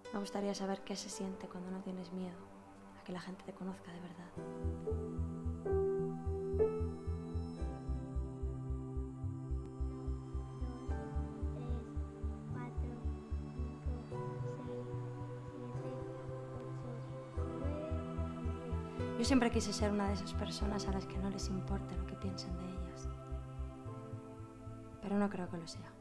Me gustaría saber qué se siente cuando no tienes miedo a que la gente te conozca de verdad. 1, 2, 3, 4, 5, 6, 7, 8, 9, 10. Yo siempre quise ser una de esas personas a las que no les importa lo que piensen de ellas. Pero no creo que lo sea.